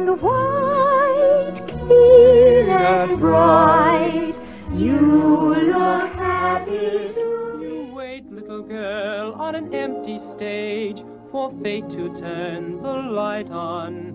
and white, clean and bright. You look happy too. You wait, little girl, on an empty stage for fate to turn the light on.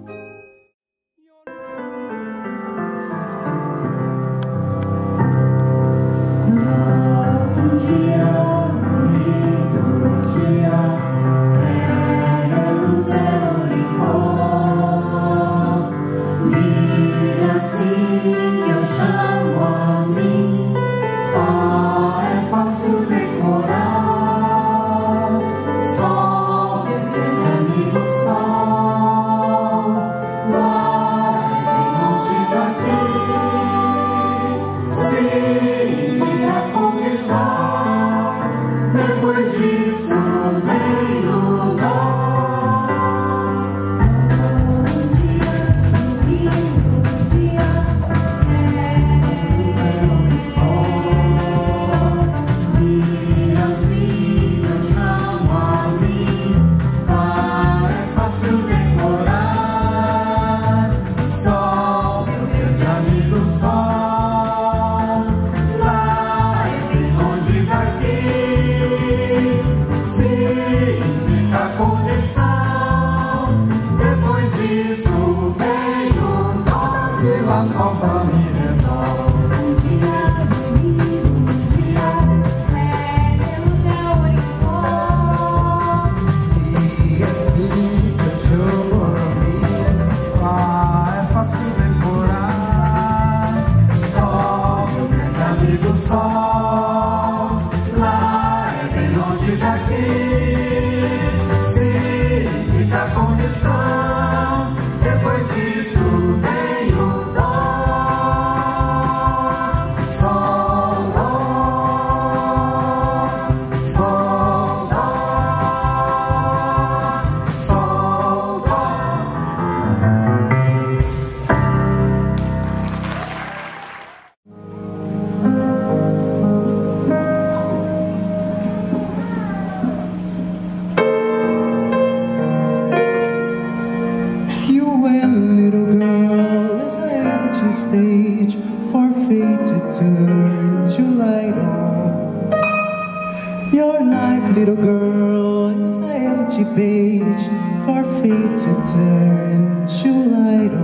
Little girl, is an empty page for fate to turn to light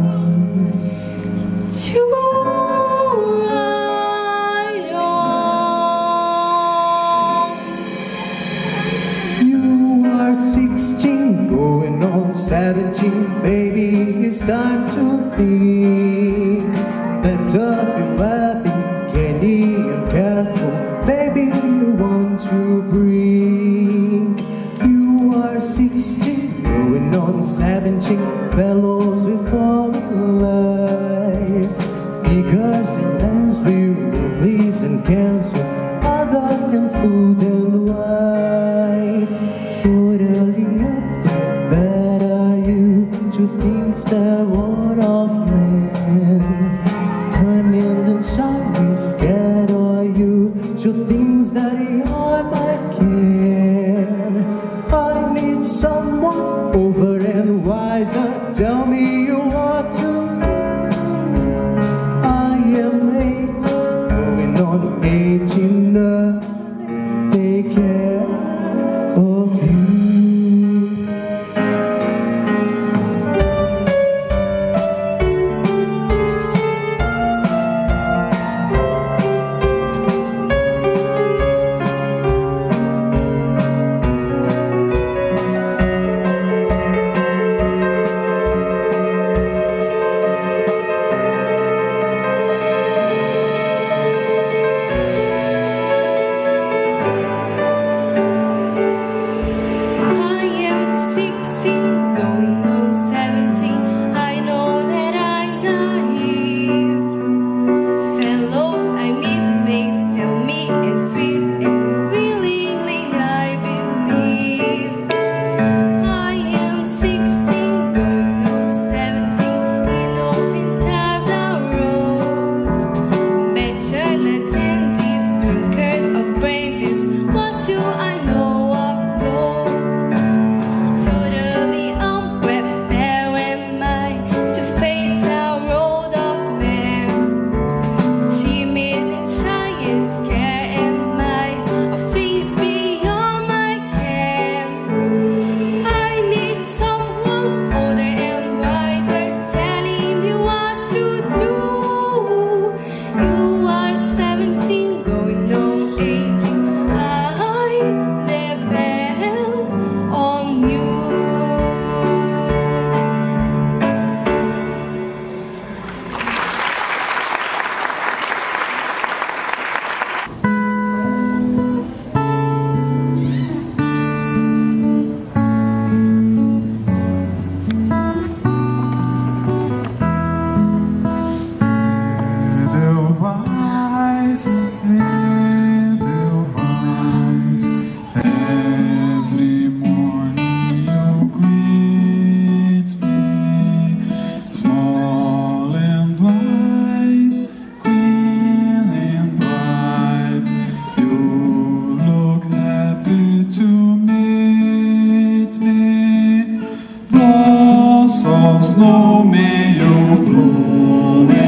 on. To light on. You are 16, going on 17, baby, it's time to think. Better be laughing, candy and careful, baby, you want to breathe. 16, going on 17, fellows we fall in life. Eagers and lands we will please and cancel, other than food and wine. Totally up, better you to things that word of man. Time and shine, we scatter you to things that are my can. I need someone over and wiser. Tell me you want to. I am 8, going on 18. Take care of you. Sosno meio plume